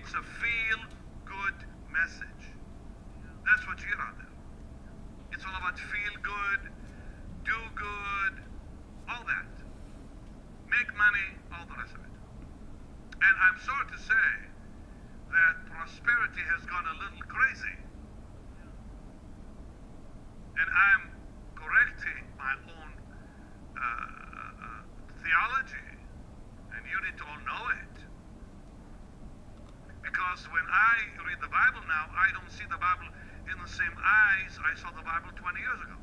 It's a feel-good message. That's what you hear out there. It's all about feel good, do good, all that. Make money, all the rest of it. And I'm sorry to say that prosperity has gone a little crazy. And I'm correcting my own theology, and you need to all know it. Because when I read the Bible now, I don't see the Bible in the same eyes I saw the Bible 20 years ago.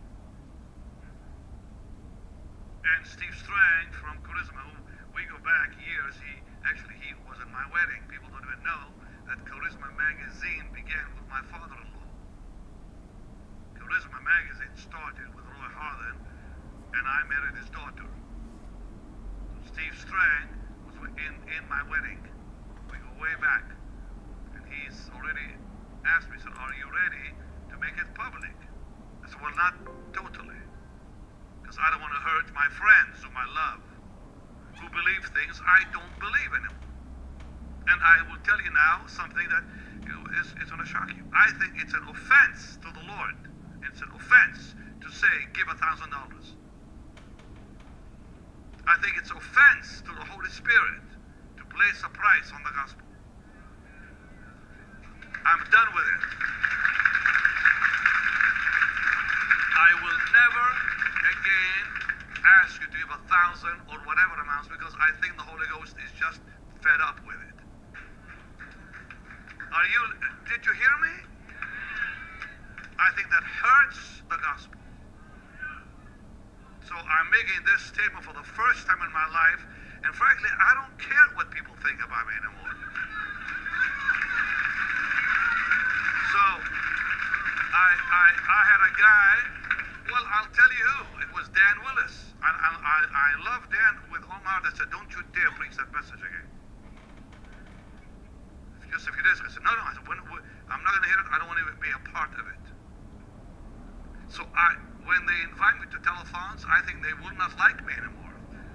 And Steve Strang from Charisma, who we go back years, he was at my wedding. People don't even know that Charisma magazine began with my father-in-law. Charisma magazine started with Roy Harlan, and I married his daughter. Steve Strang was in my wedding. We go way back. And he's already asked me, said, are you ready to make it public? I said, well, not totally. Because I don't want to hurt my friends whom I love, who believe things I don't believe anymore. And I will tell you now something that is going to shock you. I think it's an offense to the Lord. It's an offense to say, give $1,000. I think it's offense to the Holy Spirit to place a price on the gospel. I'm done with it. I will never again ask you to give 1,000 or whatever amounts, because I think the Holy Ghost is just fed up with it. Did you hear me? I think that hurts the gospel. So I'm making this statement for the first time in my life, and frankly, I don't care what people think about me anymore. So I had a guy, well, I'll tell you who. It was Dan Willis. I love Dan with all my heart. I said, don't you dare preach that message again. Just a few days ago, I said, no. I said, I'm not going to hear it. I don't want to be a part of it. So when they invite me to telethons, I think they will not like me anymore.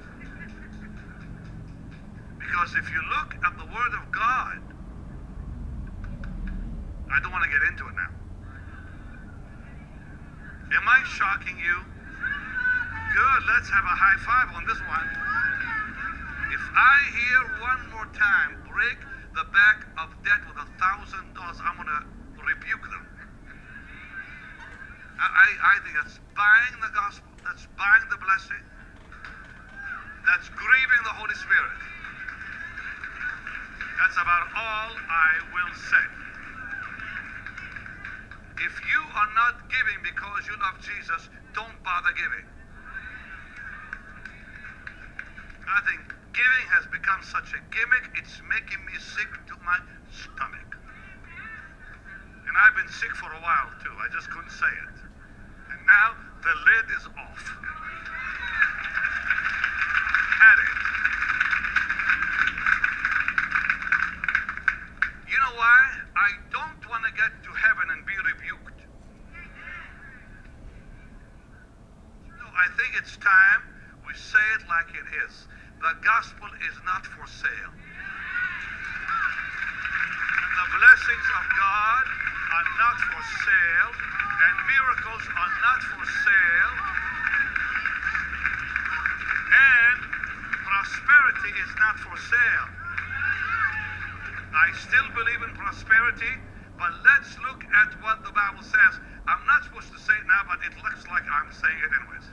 Because if you look at the Word of God, I don't want to get into it now. Am I shocking you? Good, let's have a high five on this one. If I hear one more time, break the back of debt with $1,000, I'm going to rebuke them. I think that's buying the gospel, that's buying the blessing, that's grieving the Holy Spirit. That's about all I will say. If you are not giving because you love Jesus, don't bother giving. I think giving has become such a gimmick, it's making me sick to my stomach. And I've been sick for a while too, I just couldn't say it. And now the lid is off. Had it. You know why? I don't want to get to heaven and be rebuked. No, I think it's time we say it like it is. The gospel is not for sale. And the blessings of God are not for sale, and miracles are not for sale, and prosperity is not for sale. I still believe in prosperity, but let's look at what the Bible says. I'm not supposed to say it now, but it looks like I'm saying it anyways.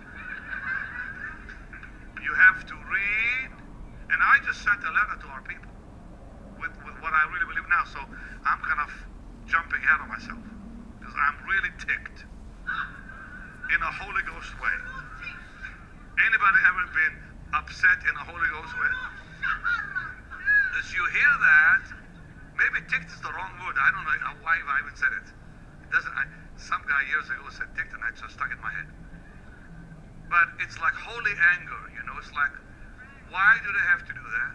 You have to read, and I just sent a letter to our people with what I really believe now, so I'm kind of jumping ahead of myself because I'm really ticked in a Holy Ghost way. Anybody ever been upset in a Holy Ghost way? As you hear that, maybe ticked is the wrong word. I don't know why I even said it. It doesn't. Some guy years ago said ticked, and I just stuck it in my head. But it's like holy anger, you know. It's like, why do they have to do that?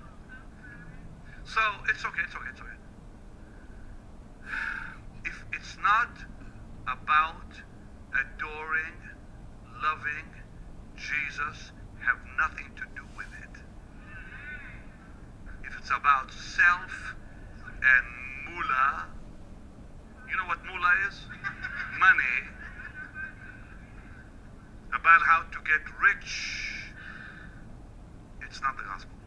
So it's okay. If it's not about adoring, loving Jesus, have nothing to do with it. If it's about self and moolah. You know what moolah is? Money. About how to get rich. It's not the gospel.